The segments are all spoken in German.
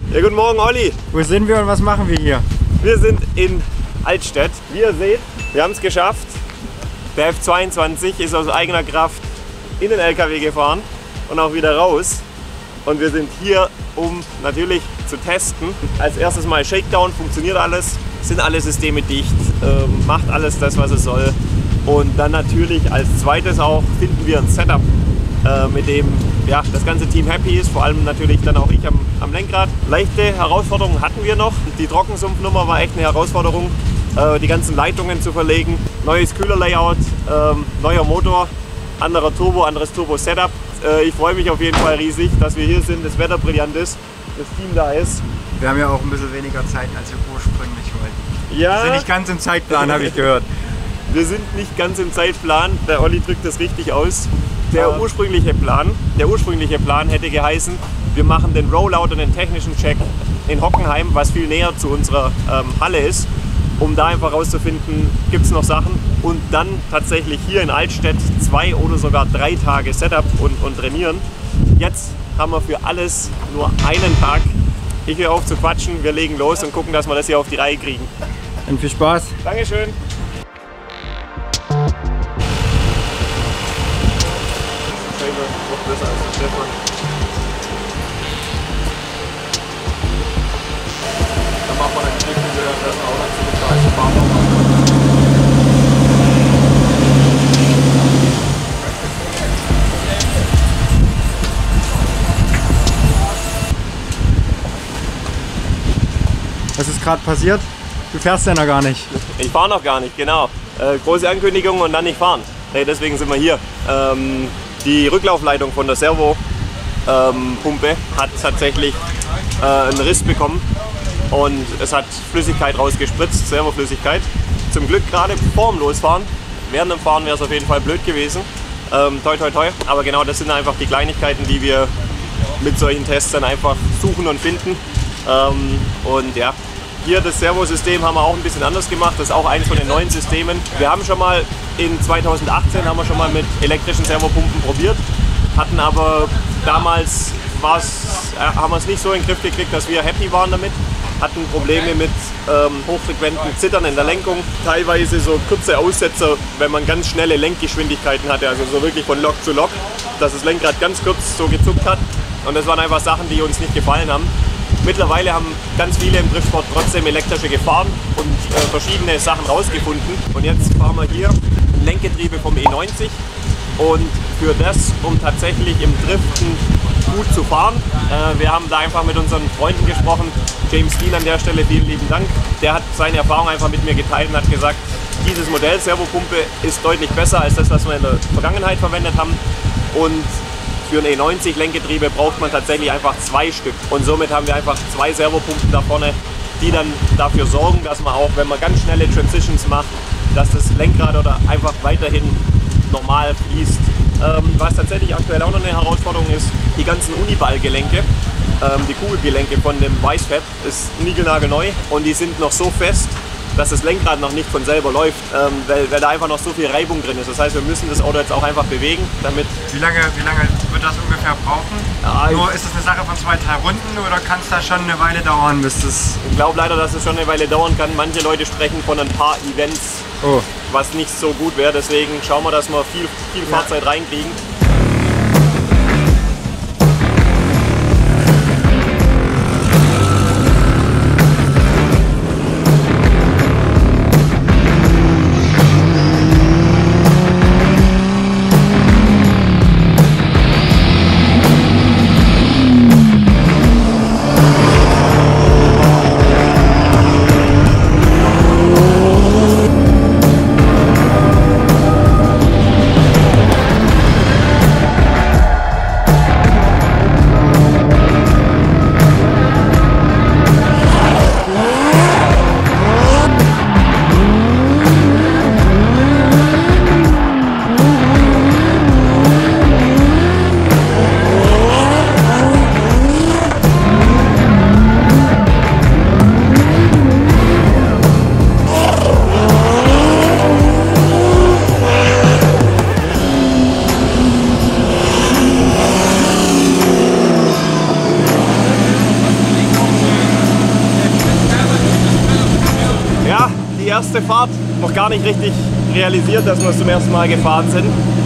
Ja, guten Morgen, Olli. Wo sind wir und was machen wir hier? Wir sind in Altstedt. Wie ihr seht, wir haben es geschafft. Der F22 ist aus eigener Kraft in den LKW gefahren und auch wieder raus. Und wir sind hier, um natürlich zu testen. Als erstes mal Shakedown, funktioniert alles, sind alle Systeme dicht, macht alles das, was es soll. Und dann natürlich als zweites auch finden wir ein Setup, mit dem ja, das ganze Team happy ist, vor allem natürlich dann auch ich am Lenkrad. Leichte Herausforderungen hatten wir noch. Die Trockensumpfnummer war echt eine Herausforderung, die ganzen Leitungen zu verlegen. Neues Kühlerlayout, neuer Motor, anderer Turbo, anderes Turbo-Setup. Ich freue mich auf jeden Fall riesig, dass wir hier sind, das Wetter brillant ist, das Team da ist. Wir haben ja auch ein bisschen weniger Zeit, als wir ursprünglich wollten. Ja. Wir sind nicht ganz im Zeitplan, habe ich gehört. Wir sind nicht ganz im Zeitplan, der Olli drückt das richtig aus. Der ursprüngliche Plan hätte geheißen, wir machen den Rollout und den technischen Check in Hockenheim, was viel näher zu unserer Halle ist, um da einfach rauszufinden, gibt es noch Sachen. Und dann tatsächlich hier in Altstedt 2 oder sogar 3 Tage Setup und trainieren. Jetzt haben wir für alles nur einen Tag. Ich höre auf zu quatschen, wir legen los und gucken, dass wir das hier auf die Reihe kriegen. Und viel Spaß. Dankeschön. Besser als Stefan. Dann macht man einen Klick und wir das auch noch zu bezahlen. Was ist gerade passiert? Du fährst ja noch gar nicht. Ich fahre noch gar nicht, genau. Große Ankündigung und dann nicht fahren. Hey, deswegen sind wir hier. Die Rücklaufleitung von der Servopumpe hat tatsächlich einen Riss bekommen und es hat Flüssigkeit rausgespritzt, Servoflüssigkeit. Zum Glück gerade vor dem Losfahren. Während dem Fahren wäre es auf jeden Fall blöd gewesen. Toi toi toi. Aber genau das sind einfach die Kleinigkeiten, die wir mit solchen Tests dann einfach suchen und finden. Und ja, hier das Servosystem haben wir auch ein bisschen anders gemacht. Das ist auch eines von den neuen Systemen. Wir haben schon mal in 2018 mit elektrischen Servopumpen probiert, hatten aber damals haben wir es nicht so in den Griff gekriegt, dass wir happy waren damit. Hatten Probleme mit hochfrequenten Zittern in der Lenkung, teilweise so kurze Aussetzer, wenn man ganz schnelle Lenkgeschwindigkeiten hatte, also so wirklich von Lok zu Lok, dass das Lenkrad ganz kurz so gezuckt hat. Und das waren einfach Sachen, die uns nicht gefallen haben. Mittlerweile haben ganz viele im Driftsport trotzdem elektrische gefahren und verschiedene Sachen rausgefunden. Und jetzt fahren wir hier ein Lenkgetriebe vom E90 und für das, um tatsächlich im Driften gut zu fahren. Wir haben da einfach mit unseren Freunden gesprochen. James Dean an der Stelle, vielen lieben Dank. Der hat seine Erfahrung einfach mit mir geteilt und hat gesagt, dieses Modell Servopumpe ist deutlich besser als das, was wir in der Vergangenheit verwendet haben. Und für ein E90 Lenkgetriebe braucht man tatsächlich einfach 2 Stück. Und somit haben wir einfach 2 Servopumpen da vorne, die dann dafür sorgen, dass man auch, wenn man ganz schnelle Transitions macht, dass das Lenkrad oder einfach weiterhin normal fließt. Was tatsächlich aktuell auch noch eine Herausforderung ist, die ganzen Uniball-Gelenke, die Kugelgelenke von dem Weissfab ist niegelnagelneu und die sind noch so fest, dass das Lenkrad noch nicht von selber läuft, weil da einfach noch so viel Reibung drin ist. Das heißt, wir müssen das Auto jetzt auch einfach bewegen, damit... Wie lange wird das ungefähr brauchen? Nur ist das eine Sache von 2, 3 Runden oder kann es da schon eine Weile dauern, bis das... Ich glaube leider, dass es schon eine Weile dauern kann. Manche Leute sprechen von ein paar Events, was nicht so gut wäre. Deswegen schauen wir, dass wir viel Fahrzeit reinkriegen. erste Fahrt noch gar nicht richtig realisiert, dass wir es zum ersten Mal gefahren sind.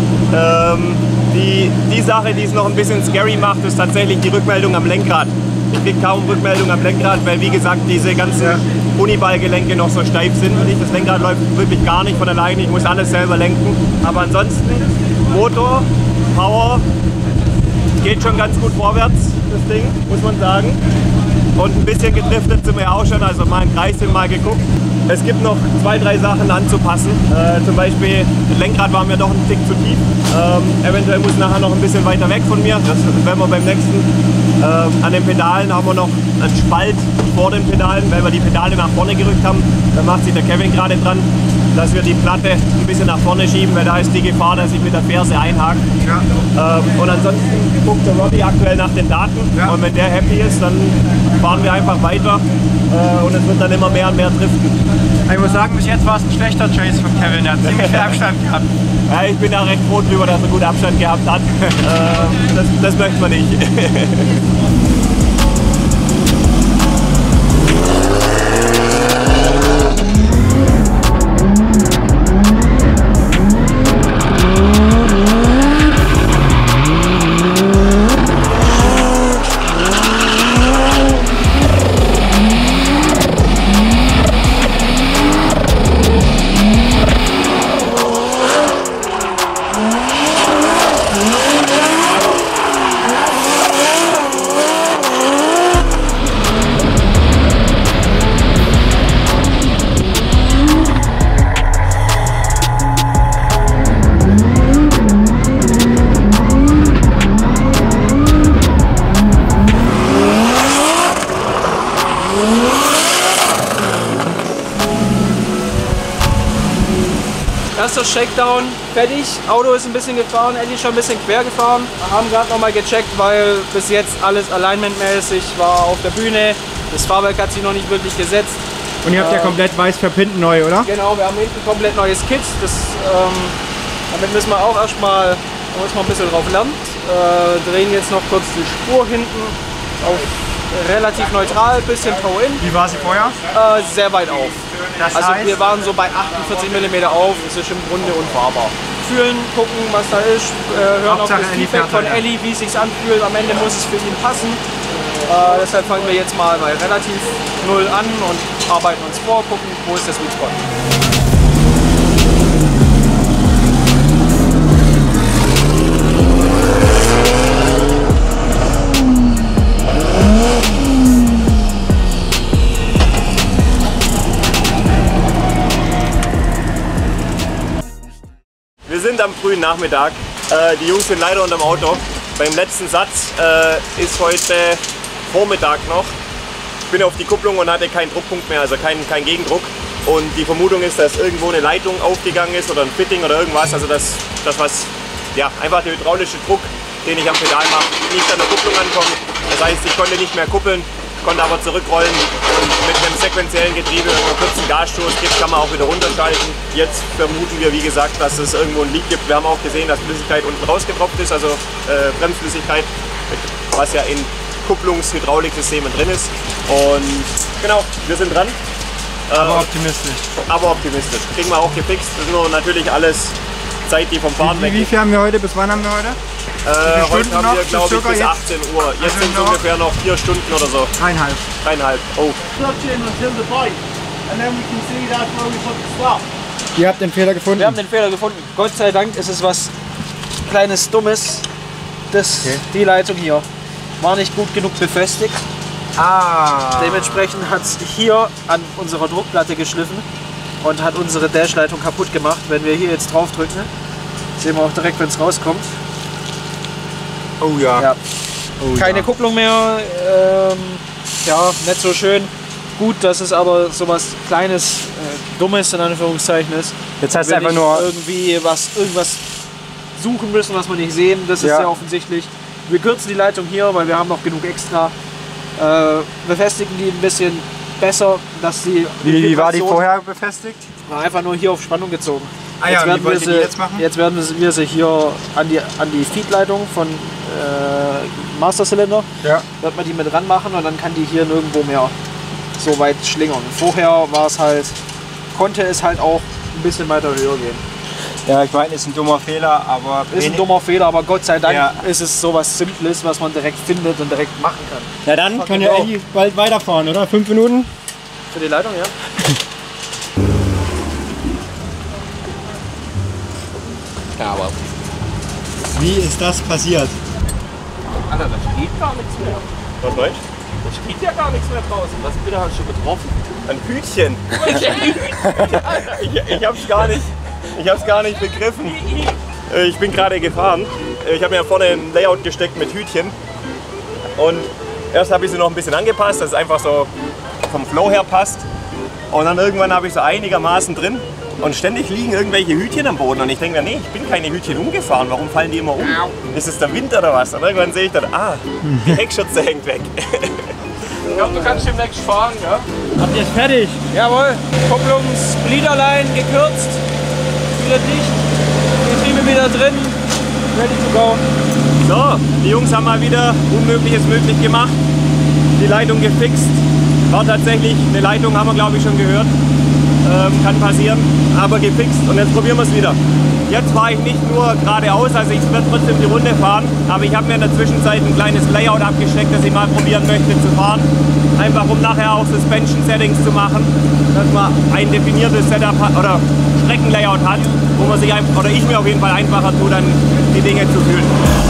Die Sache, die es noch ein bisschen scary macht, ist tatsächlich die Rückmeldung am Lenkrad. Ich kriege kaum Rückmeldung am Lenkrad, weil wie gesagt diese ganzen Uniballgelenke noch so steif sind. Und das Lenkrad läuft wirklich gar nicht von alleine, ich muss alles selber lenken. Aber ansonsten, Motor, Power, geht schon ganz gut vorwärts, das Ding, muss man sagen. Und ein bisschen gedriftet sind wir auch schon, also mal im Kreis mal geguckt. Es gibt noch 2, 3 Sachen anzupassen. Zum Beispiel, das Lenkrad war mir doch ein Tick zu tief. Eventuell muss nachher noch ein bisschen weiter weg von mir. Das werden wir beim nächsten. An den Pedalen haben wir noch einen Spalt vor den Pedalen, weil wir die Pedale nach vorne gerückt haben. Da macht sich der Kevin gerade dran, dass wir die Platte ein bisschen nach vorne schieben, weil da ist die Gefahr, dass ich mit der Ferse einhake. Ja. Und ansonsten guckt der Roddy aktuell nach den Daten. Ja. Und wenn der happy ist, dann fahren wir einfach weiter und es wird dann immer mehr und mehr driften. Ich muss sagen, bis jetzt war es ein schlechter Chase von Kevin, er hat ziemlich viel Abstand gehabt. Ja, ich bin da recht froh drüber, dass er gut Abstand gehabt hat. Das möchte man nicht. Erster Shakedown, fertig. Auto ist ein bisschen gefahren, Eddie schon ein bisschen quer gefahren. Wir haben gerade nochmal gecheckt, weil bis jetzt alles alignmentmäßig war auf der Bühne. Das Fahrwerk hat sich noch nicht wirklich gesetzt. Und ihr habt ja komplett weiß verpinnt neu, oder? Genau, wir haben hinten komplett neues Kit. Damit müssen wir auch erstmal ein bisschen drauf lernen. Drehen jetzt noch kurz die Spur hinten auf relativ neutral, bisschen Power-In. Wie war sie vorher? Sehr weit auf. Das also heißt, wir waren so bei 48 mm auf, das ist im Grunde unfahrbar. Fühlen, gucken, was da ist, hören auf das Feedback von Ellie, wie es sich anfühlt. Am Ende muss es für ihn passen. Deshalb fangen wir jetzt mal bei relativ null an und arbeiten uns vor, gucken, wo ist der Sweet Spot. Wir sind am frühen Nachmittag. Die Jungs sind leider unterm Auto. Beim letzten Satz ist heute Vormittag noch. Ich bin auf die Kupplung und hatte keinen Druckpunkt mehr, also kein Gegendruck. Und die Vermutung ist, dass irgendwo eine Leitung aufgegangen ist oder ein Fitting oder irgendwas. Also das was, ja, einfach der hydraulische Druck, den ich am Pedal mache, nicht an der Kupplung ankommt. Das heißt, ich konnte nicht mehr kuppeln, konnte aber zurückrollen und mit einem sequenziellen Getriebe, wenn man kurz einen Gasstoß gibt, kann man auch wieder runterschalten. Jetzt vermuten wir, wie gesagt, dass es irgendwo ein Leak gibt. Wir haben auch gesehen, dass Flüssigkeit unten rausgetropft ist, also Bremsflüssigkeit, was ja in Kupplungs-Hydrauliksystemen drin ist. Und genau, wir sind dran. Aber optimistisch. Aber optimistisch. Kriegen wir auch gefixt. Das ist nur natürlich alles Zeit, die vom Fahren weg ist. Wie viel haben wir heute? Bis wann haben wir heute? Heute haben wir, glaube ich, bis 18 Uhr. Jetzt sind es ungefähr noch 4 Stunden oder so. 3,5. 3,5. Oh. Ihr habt den Fehler gefunden? Wir haben den Fehler gefunden. Gott sei Dank ist es was kleines Dummes. Die Leitung hier war nicht gut genug befestigt. Dementsprechend hat es hier an unserer Druckplatte geschliffen und hat unsere Dashleitung kaputt gemacht. Wenn wir hier jetzt drauf drücken, sehen wir auch direkt, wenn es rauskommt. Oh ja. Ja. Oh, keine Kupplung mehr. Ja, nicht so schön. Gut, dass es aber so was Kleines, Dummes in Anführungszeichen ist. Jetzt heißt es einfach nur irgendwie irgendwas suchen müssen, was wir nicht sehen. Das ist sehr offensichtlich. Wir kürzen die Leitung hier, weil wir haben noch genug extra. Befestigen die ein bisschen besser, dass sie. Wie war die vorher befestigt? War einfach nur hier auf Spannung gezogen. Jetzt werden wir sie jetzt machen? Jetzt werden wir sie hier an die Feedleitung von Masterzylinder. Ja. Wird man die mit ranmachen und dann kann die hier nirgendwo mehr so weit schlingern. Vorher war es halt konnte es halt auch ein bisschen weiter höher gehen. Ja, ich meine, ist ein dummer Fehler, aber... Ist ein dummer Fehler, aber Gott sei Dank ist es sowas Simples, was man direkt findet und direkt machen kann. Ja, dann können wir Elli bald weiterfahren, oder? 5 Minuten? Für die Leitung, ja. Ja, aber... Wie ist das passiert? Alter, da steht gar nichts mehr. Was meinst du? Da steht ja gar nichts mehr draußen. Was bitte hast du getroffen? Ein Hütchen. Ich hab's gar nicht. Ich hab's gar nicht begriffen. Ich bin gerade gefahren. Ich habe mir ja vorne ein Layout gesteckt mit Hütchen. Und erst habe ich sie noch ein bisschen angepasst, dass es einfach so vom Flow her passt. Und dann irgendwann habe ich so einigermaßen drin. Und ständig liegen irgendwelche Hütchen am Boden. Und ich denke mir, nee, ich bin keine Hütchen umgefahren. Warum fallen die immer um? Ist es der Wind oder was? Und irgendwann sehe ich dann, die Heckschürze hängt weg. Ich glaube, du kannst demnächst fahren, ja? Habt ihr es fertig? Jawohl. Kupplungsgliederlein gekürzt. Wieder dicht. Getriebe wieder drin. Ready to go. So, die Jungs haben mal wieder Unmögliches möglich gemacht. Die Leitung gefixt. War tatsächlich eine Leitung, haben wir glaube ich schon gehört. Kann passieren, aber gefixt und jetzt probieren wir es wieder. Jetzt fahre ich nicht nur geradeaus, also ich werde trotzdem die Runde fahren, aber ich habe mir in der Zwischenzeit ein kleines Layout abgesteckt, das ich mal probieren möchte zu fahren. Einfach um nachher auch Suspension-Settings zu machen, dass man ein definiertes Setup hat, oder Streckenlayout hat, wo man sich oder ich mir auf jeden Fall einfacher tue, dann die Dinge zu fühlen.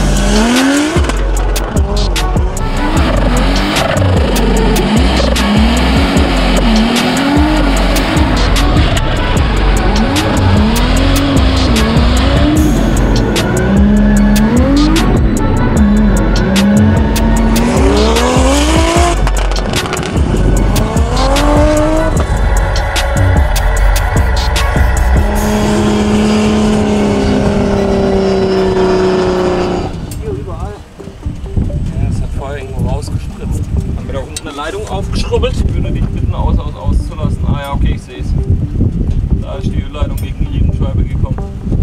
Aufgeschrubbelt. Ich würde dich bitten, auszulassen. Ah ja, okay, ich sehe es. Da ist die Ölleitung gegen die Riemenscheibe gekommen.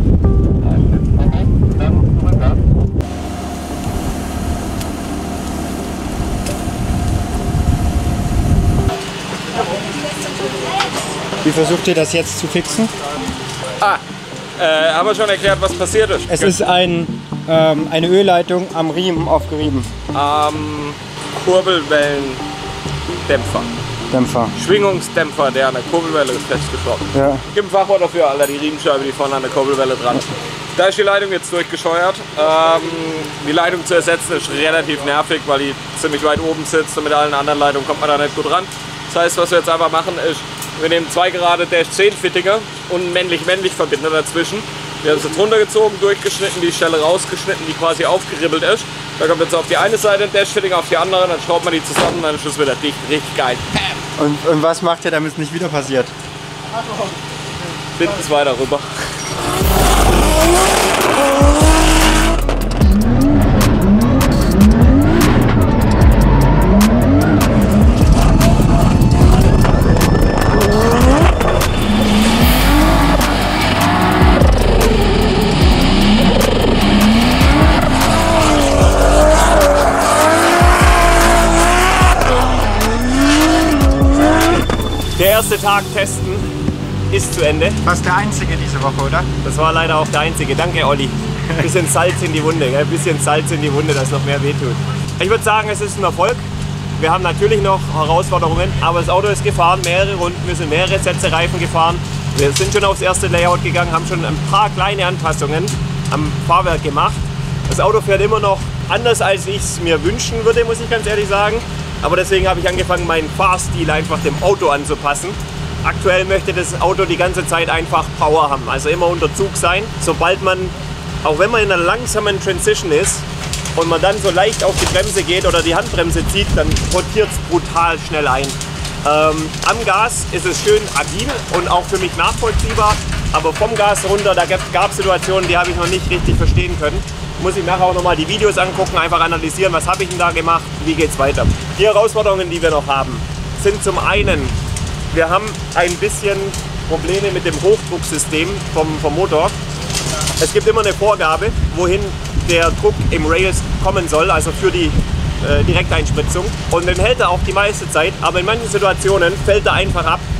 Wie versucht ihr das jetzt zu fixen? Haben wir schon erklärt, was passiert ist? Es ist eine Ölleitung am Riemen aufgerieben. Kurbelwellendämpfer. Schwingungsdämpfer, der an der Kurbelwelle ist festgeschraubt. Ja. Gibt ein Fachwort dafür, Alter, die Riemenscheibe, die vorne an der Kurbelwelle dran ist. Da ist die Leitung jetzt durchgescheuert. Die Leitung zu ersetzen ist relativ nervig, weil die ziemlich weit oben sitzt und mit allen anderen Leitungen kommt man da nicht gut ran. Das heißt, was wir jetzt einfach machen ist, wir nehmen 2 gerade Dash 10 Fittinger und einen männlich-männlich Verbinder dazwischen. Wir haben es jetzt runtergezogen, durchgeschnitten, die Stelle rausgeschnitten, die quasi aufgeribbelt ist. Da kommt jetzt auf die eine Seite ein Dash-Fitting, auf die andere, dann schraubt man die zusammen und dann ist es wieder dicht. Richtig geil. Und was macht ihr, damit es nicht wieder passiert? Binden es weiter rüber. Der erste Tag testen ist zu Ende. Fast der einzige diese Woche, oder? Das war leider auch der einzige. Danke, Olli. Ein bisschen Salz in die Wunde, ein bisschen Salz in die Wunde, dass noch mehr wehtut. Ich würde sagen, es ist ein Erfolg. Wir haben natürlich noch Herausforderungen, aber das Auto ist gefahren, mehrere Runden, wir sind mehrere Sätze Reifen gefahren. Wir sind schon aufs erste Layout gegangen, haben schon ein paar kleine Anpassungen am Fahrwerk gemacht. Das Auto fährt immer noch anders, als ich es mir wünschen würde, muss ich ganz ehrlich sagen. Aber deswegen habe ich angefangen, meinen Fahrstil einfach dem Auto anzupassen. Aktuell möchte das Auto die ganze Zeit einfach Power haben, also immer unter Zug sein. Sobald man, auch wenn man in einer langsamen Transition ist und man dann so leicht auf die Bremse geht oder die Handbremse zieht, dann rotiert es brutal schnell ein. Am Gas ist es schön agil und auch für mich nachvollziehbar, aber vom Gas runter, da gab es Situationen, die habe ich noch nicht richtig verstehen können. Muss ich nachher auch nochmal die Videos angucken, einfach analysieren, was habe ich denn da gemacht, wie geht es weiter. Die Herausforderungen, die wir noch haben, sind zum einen, wir haben ein bisschen Probleme mit dem Hochdrucksystem vom Motor. Es gibt immer eine Vorgabe, wohin der Druck im Rails kommen soll, also für die Direkteinspritzung. Und den hält er auch die meiste Zeit, aber in manchen Situationen fällt er einfach ab.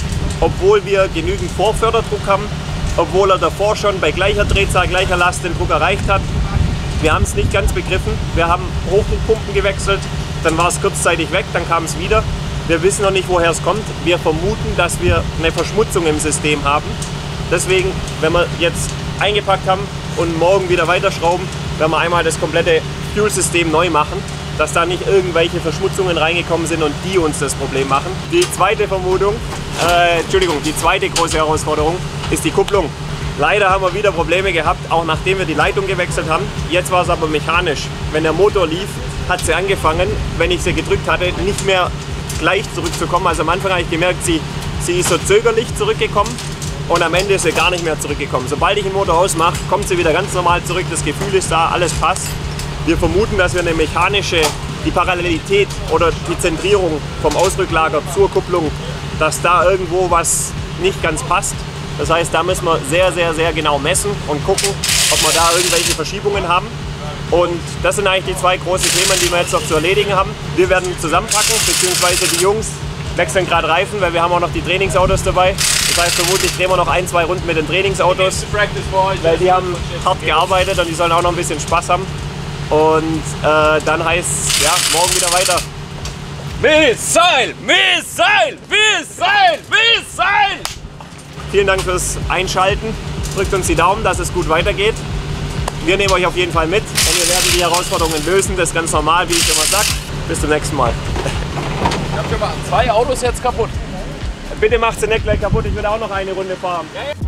obwohl wir genügend Vorförderdruck haben, obwohl er davor schon bei gleicher Drehzahl, gleicher Last den Druck erreicht hat. Wir haben es nicht ganz begriffen. Wir haben Hochdruckpumpen gewechselt, dann war es kurzzeitig weg, dann kam es wieder. Wir wissen noch nicht, woher es kommt. Wir vermuten, dass wir eine Verschmutzung im System haben. Deswegen, wenn wir jetzt eingepackt haben und morgen wieder weiterschrauben, werden wir einmal das komplette Fuel-System neu machen, dass da nicht irgendwelche Verschmutzungen reingekommen sind und die uns das Problem machen. Die zweite Vermutung, die zweite große Herausforderung ist die Kupplung. Leider haben wir wieder Probleme gehabt, auch nachdem wir die Leitung gewechselt haben. Jetzt war es aber mechanisch. Wenn der Motor lief, hat sie angefangen, wenn ich sie gedrückt hatte, nicht mehr gleich zurückzukommen. Also am Anfang habe ich gemerkt, sie ist so zögerlich zurückgekommen und am Ende ist sie gar nicht mehr zurückgekommen. Sobald ich den Motor ausmache, kommt sie wieder ganz normal zurück. Das Gefühl ist da, alles passt. Wir vermuten, dass wir eine mechanische, die Parallelität oder die Zentrierung vom Ausrücklager zur Kupplung, dass da irgendwo was nicht ganz passt. Das heißt, da müssen wir sehr, sehr, sehr genau messen und gucken, ob wir da irgendwelche Verschiebungen haben. Und das sind eigentlich die zwei großen Themen, die wir jetzt noch zu erledigen haben. Wir werden zusammenpacken, beziehungsweise die Jungs wechseln gerade Reifen, weil wir haben auch noch die Trainingsautos dabei. Das heißt, vermutlich drehen wir noch 1-2 Runden mit den Trainingsautos, weil die haben hart gearbeitet und die sollen auch noch ein bisschen Spaß haben. Und dann heißt es, ja, morgen wieder weiter. Missile! Missile! Missile! Missile! Vielen Dank fürs Einschalten. Drückt uns die Daumen, dass es gut weitergeht. Wir nehmen euch auf jeden Fall mit und wir werden die Herausforderungen lösen. Das ist ganz normal, wie ich immer sage. Bis zum nächsten Mal. Ich habe schon mal 2 Autos jetzt kaputt. Bitte macht sie nicht gleich kaputt, ich will auch noch eine Runde fahren.